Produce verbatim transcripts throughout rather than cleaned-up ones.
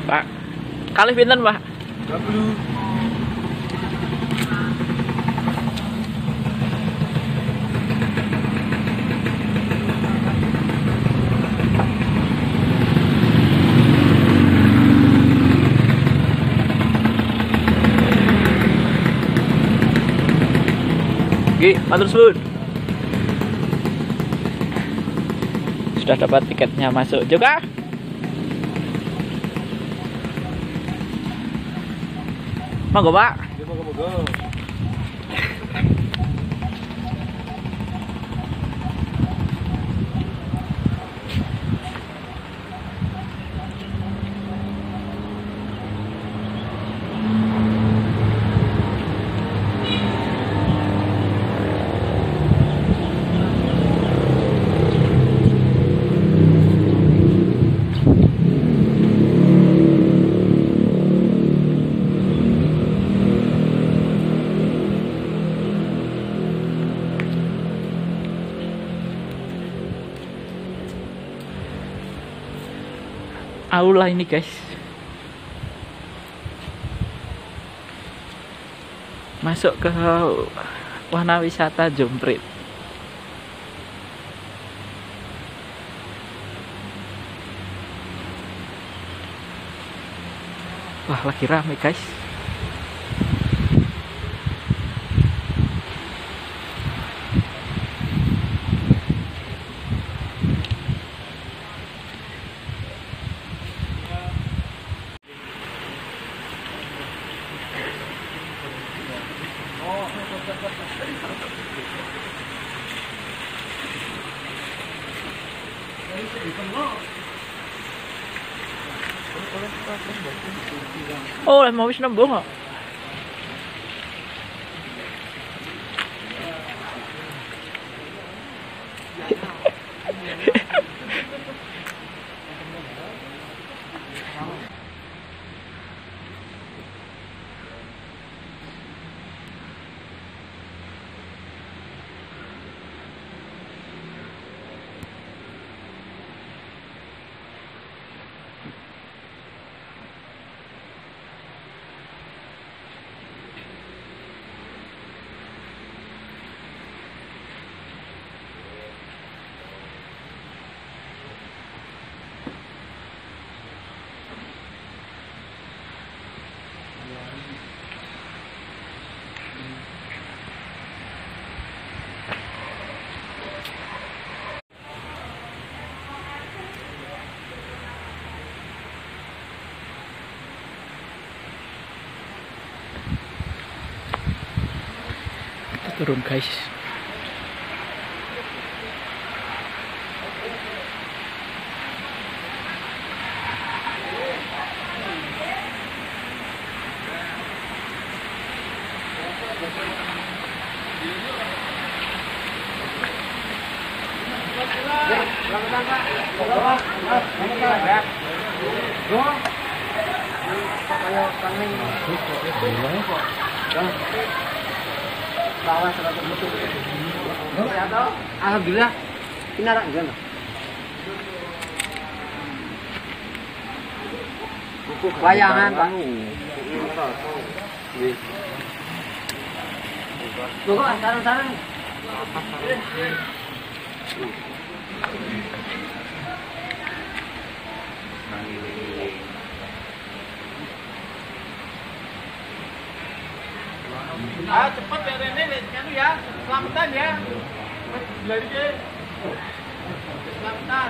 Pak. Kalih pinten, Pak? dua puluh. Oke, matur suwun. Sudah dapat tiketnya masuk juga. Monggo, Pak. Monggo, monggo. Aula ini, guys. Masuk ke wahana wisata Jomprit. Wah, lagi rame, guys. Oh, mau wis nembung kok. Turun, guys. Alhamdulillah, pinarak gimana? Buku bayangan, Pak. Buku sarang-sarang. Ah, cepat ya Rene, kan ya. Selamatan ya. Lari ke. Selamatan.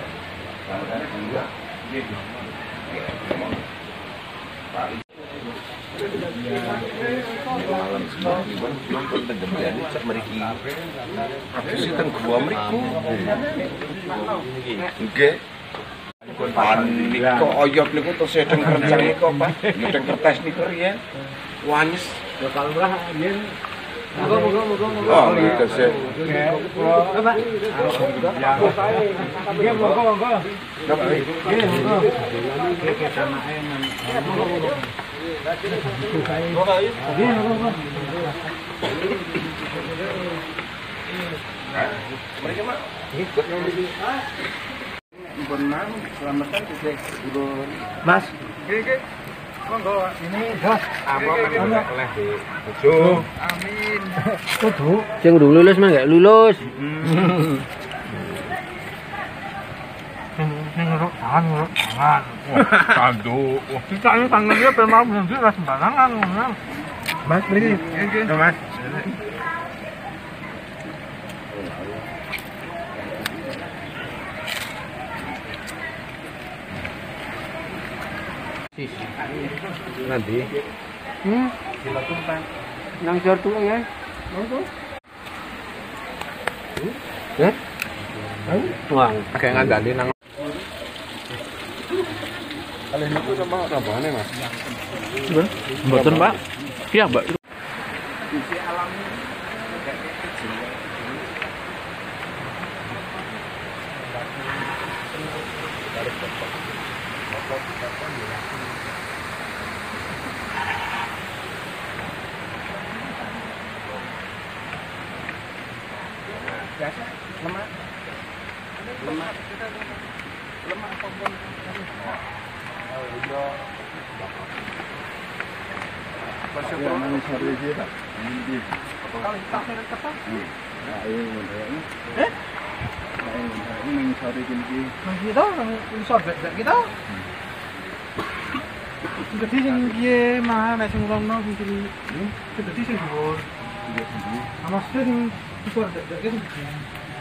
Malam sembilan nonton tenggelam cek mriki. Aku sih teng gua mriku. Nggih. Panik kok oyot niku to sedeng rencang niku Pak. Sedeng kertas niku riyen. Wanis Bakal murah yen. Moga moga moga moga. oh gitu sih. Pak. Nggih moga moga. Nggih moga. Iki samake nang. Moga moga. Moga nggih moga. Mereka mah Ikut yang di. Benar, selamatkan sih, Mas, Nggih, nggih. Monggo, ini dah. Apa meneh oleh di bojo. Amin. Kudu. Sing urung lulus mah gak lulus. Sing ngeruk tangan, ngeruk tangan. Wah, tanduk. Wah, kita ini tangannya memang nanti lah sembarangan. Mas, beri. Nggih, Mas. Nanti. Hmm. Nang jor tuh ya. Ya? Wang, kayak ngandali nang. Kalau niku sama rabane, Mas. Mboten, Pak. Iya, Mbak. Biasa lemak. Lemak. Lemak apapun. Oh, iya. Masuk ke mana sore dia tak? Ini. Kalau tak ada kata. Nah, ini mondoknya. Eh? Nah, ini nang sore gini. Nang kita nang sore kita. Jadi sing piye mah nek sing rono sing iki. Jadi sing dhuwur. Iya, iya. Maksudnya sing dhuwur dek-dek